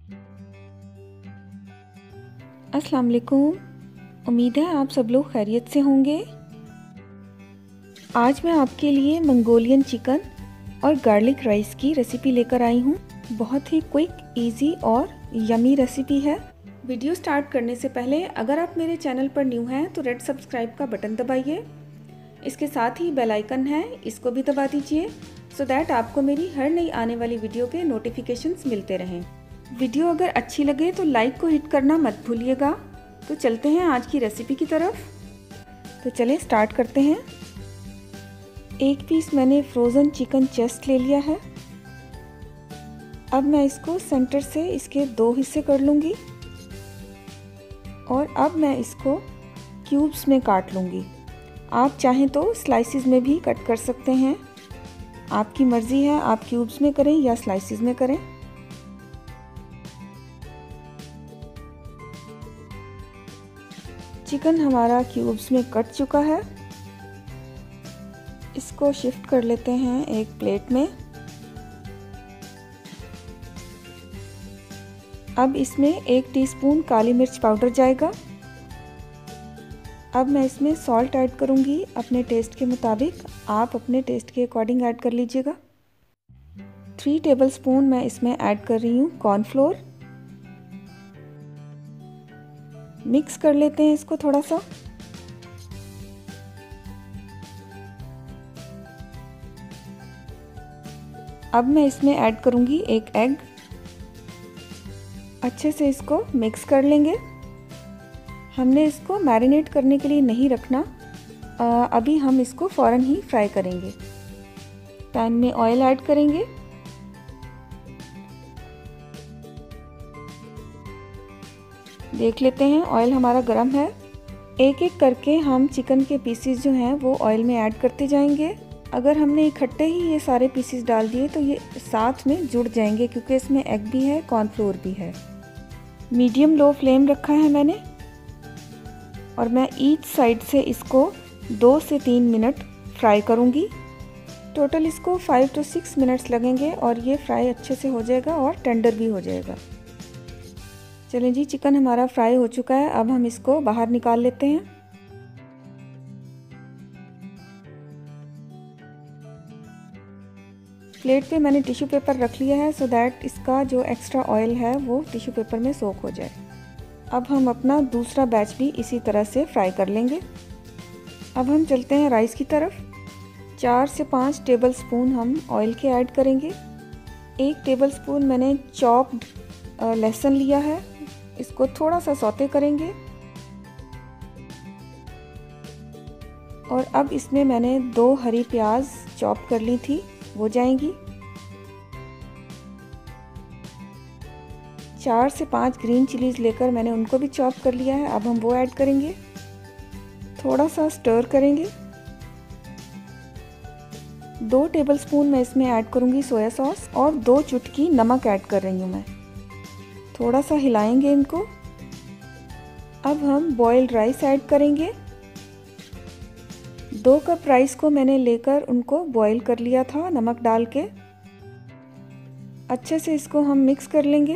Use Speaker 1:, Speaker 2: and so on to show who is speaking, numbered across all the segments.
Speaker 1: अस्सलाम वालेकुम। उम्मीद है आप सब लोग खैरियत से होंगे। आज मैं आपके लिए मंगोलियन चिकन और गार्लिक राइस की रेसिपी लेकर आई हूँ। बहुत ही क्विक, इजी और यमी रेसिपी है। वीडियो स्टार्ट करने से पहले अगर आप मेरे चैनल पर न्यू हैं तो रेड सब्सक्राइब का बटन दबाइए। इसके साथ ही बेल आइकन है, इसको भी दबा दीजिए सो दैट आपको मेरी हर नई आने वाली वीडियो के नोटिफिकेशंस मिलते रहें। वीडियो अगर अच्छी लगे तो लाइक को हिट करना मत भूलिएगा। तो चलते हैं आज की रेसिपी की तरफ। तो चलिए स्टार्ट करते हैं। एक पीस मैंने फ्रोज़न चिकन चेस्ट ले लिया है। अब मैं इसको सेंटर से इसके 2 हिस्से कर लूँगी और अब मैं इसको क्यूब्स में काट लूँगी। आप चाहें तो स्लाइसिस में भी कट कर सकते हैं, आपकी मर्ज़ी है, आप क्यूब्स में करें या स्लाइसिस में करें। चिकन हमारा क्यूब्स में कट चुका है। इसको शिफ्ट कर लेते हैं एक प्लेट में। अब इसमें 1 टीस्पून काली मिर्च पाउडर जाएगा। अब मैं इसमें सॉल्ट ऐड करूंगी अपने टेस्ट के मुताबिक, आप अपने टेस्ट के अकॉर्डिंग ऐड कर लीजिएगा। 3 टेबलस्पून मैं इसमें ऐड कर रही हूँ कॉर्नफ्लोर। मिक्स कर लेते हैं इसको थोड़ा सा। अब मैं इसमें ऐड करूंगी 1 एग। अच्छे से इसको मिक्स कर लेंगे। हमने इसको मैरिनेट करने के लिए नहीं रखना, अभी हम इसको फ़ौरन ही फ्राई करेंगे। पैन में ऑयल ऐड करेंगे। देख लेते हैं ऑयल हमारा गर्म है। एक एक करके हम चिकन के पीसेस जो हैं वो ऑयल में ऐड करते जाएंगे। अगर हमने इकट्ठे ही ये सारे पीसेस डाल दिए तो ये साथ में जुड़ जाएंगे, क्योंकि इसमें एग भी है, कॉर्नफ्लोर भी है। मीडियम लो फ्लेम रखा है मैंने और मैं ईच साइड से इसको 2 से 3 मिनट फ्राई करूँगी। टोटल इसको 5 to 6 मिनट्स लगेंगे और ये फ्राई अच्छे से हो जाएगा और टेंडर भी हो जाएगा। चलें जी, चिकन हमारा फ्राई हो चुका है। अब हम इसको बाहर निकाल लेते हैं। प्लेट पे मैंने टिश्यू पेपर रख लिया है सो दैट इसका जो एक्स्ट्रा ऑयल है वो टिश्यू पेपर में सोक हो जाए। अब हम अपना दूसरा बैच भी इसी तरह से फ्राई कर लेंगे। अब हम चलते हैं राइस की तरफ। 4 से 5 टेबलस्पून हम ऑयल के ऐड करेंगे। 1 टेबलस्पून मैंने चॉप्ड लहसुन लिया है, इसको थोड़ा सा सौते करेंगे। और अब इसमें मैंने 2 हरी प्याज चॉप कर ली थी, वो जाएंगी। 4 से 5 ग्रीन चिलीज लेकर मैंने उनको भी चॉप कर लिया है, अब हम वो ऐड करेंगे। थोड़ा सा स्टर करेंगे। 2 टेबलस्पून मैं इसमें ऐड करूंगी सोया सॉस और 2 चुटकी नमक ऐड कर रही हूँ मैं। थोड़ा सा हिलाएंगे इनको। अब हम बॉइल्ड राइस ऐड करेंगे। 2 कप राइस को मैंने लेकर उनको बॉईल कर लिया था नमक डाल के। अच्छे से इसको हम मिक्स कर लेंगे।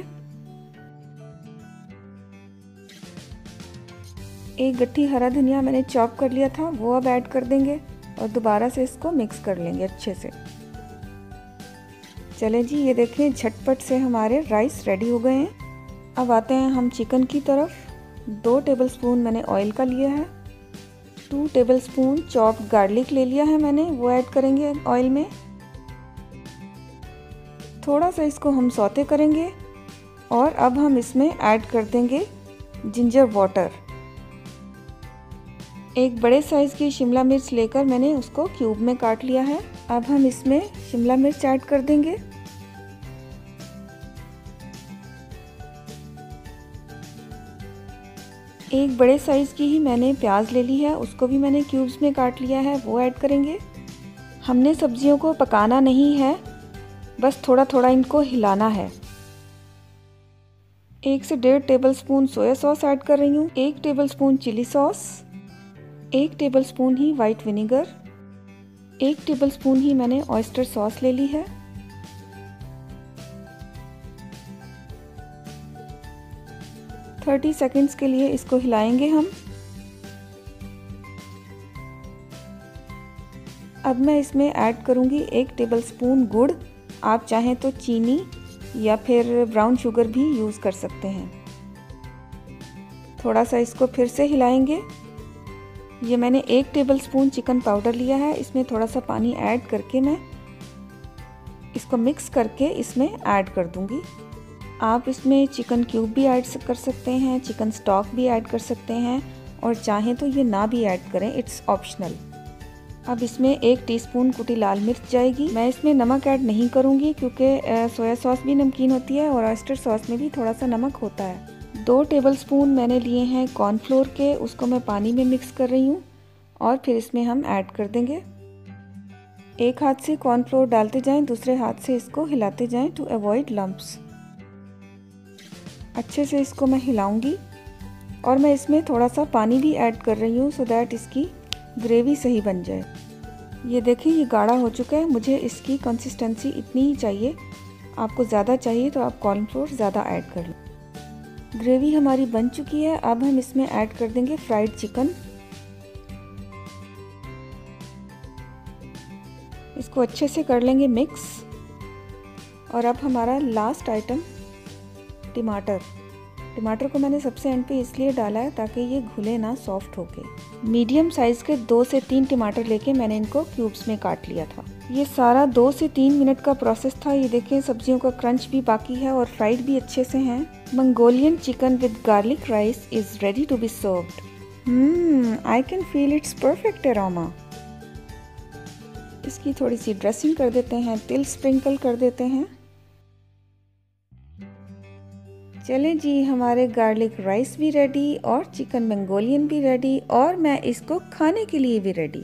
Speaker 1: 1 गट्ठी हरा धनिया मैंने चॉप कर लिया था, वो अब ऐड कर देंगे और दोबारा से इसको मिक्स कर लेंगे अच्छे से। चले जी, ये देखें झटपट से हमारे राइस रेडी हो गए हैं। अब आते हैं हम चिकन की तरफ। 2 टेबलस्पून मैंने ऑयल का लिया है। 2 टेबलस्पून चॉप्ड गार्लिक ले लिया है मैंने, वो ऐड करेंगे ऑयल में। थोड़ा सा इसको हम सौते करेंगे और अब हम इसमें ऐड कर देंगे जिंजर वाटर। 1 बड़े साइज़ की शिमला मिर्च लेकर मैंने उसको क्यूब में काट लिया है। अब हम इसमें शिमला मिर्च ऐड कर देंगे। एक बड़े साइज़ की ही मैंने प्याज ले ली है, उसको भी मैंने क्यूब्स में काट लिया है, वो ऐड करेंगे। हमने सब्जियों को पकाना नहीं है, बस थोड़ा थोड़ा इनको हिलाना है। 1 से 1.5 टेबलस्पून सोया सॉस ऐड कर रही हूँ। 1 टेबलस्पून चिली सॉस, 1 टेबलस्पून ही वाइट विनेगर, 1 टेबलस्पून ही मैंने ऑयस्टर सॉस ले ली है। 30 सेकंड्स के लिए इसको हिलाएंगे हम। अब मैं इसमें ऐड करूँगी 1 टेबलस्पून गुड़। आप चाहें तो चीनी या फिर ब्राउन शुगर भी यूज़ कर सकते हैं। थोड़ा सा इसको फिर से हिलाएंगे। ये मैंने 1 टेबलस्पून चिकन पाउडर लिया है, इसमें थोड़ा सा पानी ऐड करके मैं इसको मिक्स करके इसमें ऐड कर दूंगी। आप इसमें चिकन क्यूब भी ऐड कर सकते हैं, चिकन स्टॉक भी ऐड कर सकते हैं, और चाहें तो ये ना भी ऐड करें, इट्स ऑप्शनल। अब इसमें 1 टीस्पून कुटी लाल मिर्च जाएगी। मैं इसमें नमक ऐड नहीं करूँगी क्योंकि सोया सॉस भी नमकीन होती है और ऑयस्टर सॉस में भी थोड़ा सा नमक होता है। 2 टेबलस्पून मैंने लिए हैं कॉर्नफ्लोर के, उसको मैं पानी में मिक्स कर रही हूँ और फिर इसमें हम ऐड कर देंगे। एक हाथ से कॉर्नफ्लोर डालते जाएं, दूसरे हाथ से इसको हिलाते जाएं टू अवॉइड लम्प्स। अच्छे से इसको मैं हिलाऊंगी और मैं इसमें थोड़ा सा पानी भी ऐड कर रही हूँ सो दैट इसकी ग्रेवी सही बन जाए। ये देखिए ये गाढ़ा हो चुका है, मुझे इसकी कंसिस्टेंसी इतनी ही चाहिए। आपको ज़्यादा चाहिए तो आप कॉर्नफ्लोर ज़्यादा ऐड कर लें। ग्रेवी हमारी बन चुकी है। अब हम इसमें ऐड कर देंगे फ्राइड चिकन। इसको अच्छे से कर लेंगे मिक्स। और अब हमारा लास्ट आइटम टमाटर को मैंने सबसे एंड पे इसलिए डाला है ताकि ये घुले ना, सॉफ्ट होके। मीडियम साइज़ के 2 से 3 टमाटर लेके मैंने इनको क्यूब्स में काट लिया था। ये सारा 2 से 3 मिनट का प्रोसेस था। ये देखें सब्जियों का क्रंच भी बाकी है और फ्राइड भी अच्छे से हैं। Mongolian chicken with garlic rice is ready to be served. I can feel it's perfect aroma. इसकी थोड़ी सी ड्रेसिंग कर देते हैं, तिल स्प्रिंकल कर देते हैं। चलें जी, हमारे गार्लिक राइस भी रेडी और चिकन मंगोलियन भी रेडी और मैं इसको खाने के लिए भी रेडी।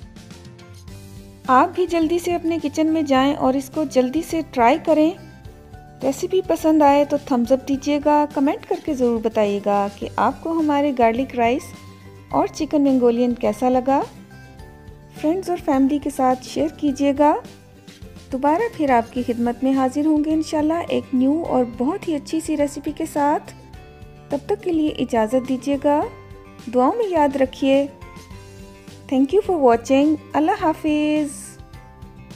Speaker 1: आप भी जल्दी से अपने किचन में जाएं और इसको जल्दी से ट्राई करें। रेसिपी पसंद आए तो थम्स अप दीजिएगा, कमेंट करके ज़रूर बताइएगा कि आपको हमारे गार्लिक राइस और चिकन मंगोलियन कैसा लगा। फ्रेंड्स और फैमिली के साथ शेयर कीजिएगा। दोबारा फिर आपकी खिदमत में हाजिर होंगे इंशाल्लाह एक न्यू और बहुत ही अच्छी सी रेसिपी के साथ। तब तक के लिए इजाज़त दीजिएगा। दुआओं में याद रखिए। Thank you for watching. Allah हाफिज़।